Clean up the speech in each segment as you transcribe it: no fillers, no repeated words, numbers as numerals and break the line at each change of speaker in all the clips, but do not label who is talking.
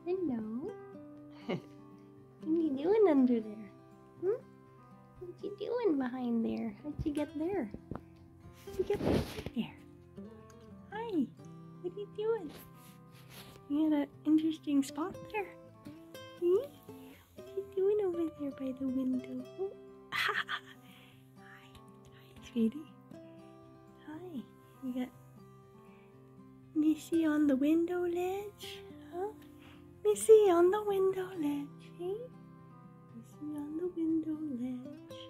Hello. What you doing under there? What you doing behind there? How'd you get there? How'd you get there? Hi. What are you doing? You got an interesting spot there. What you doing over there by the window? Oh. Hi. Hi, sweetie. Hi. You got Missy on the window ledge? Huh? Missy on the window ledge, hey? Missy on the window ledge.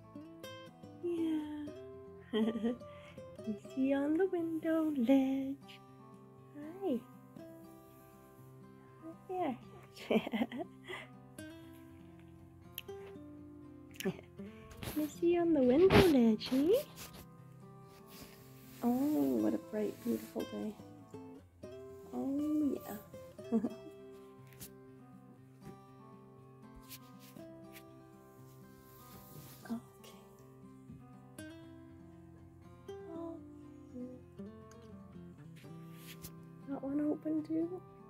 Yeah. Missy on the window ledge. Hi. Hi there. Missy on the window ledge, eh? Oh, what a bright, beautiful day. Oh, yeah. That one open too?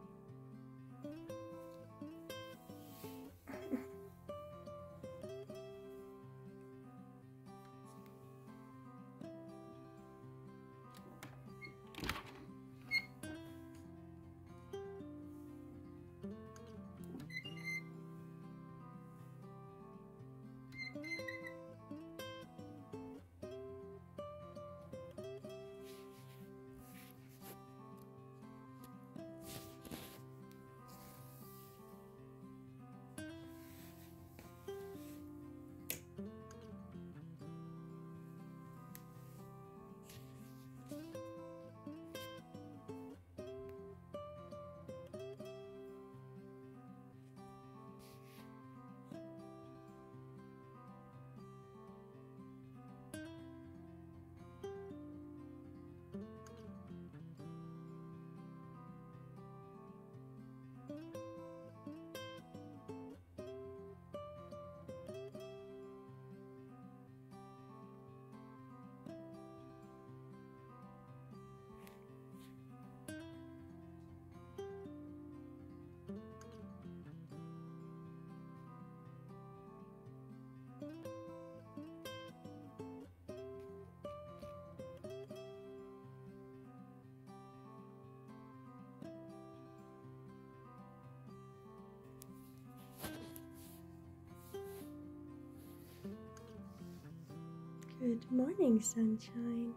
Good morning, sunshine.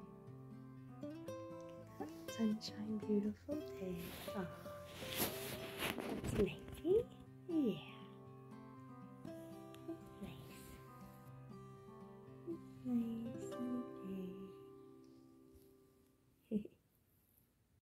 Sunshine, beautiful day. Oh, that's nice. Yeah. Nice. Nice.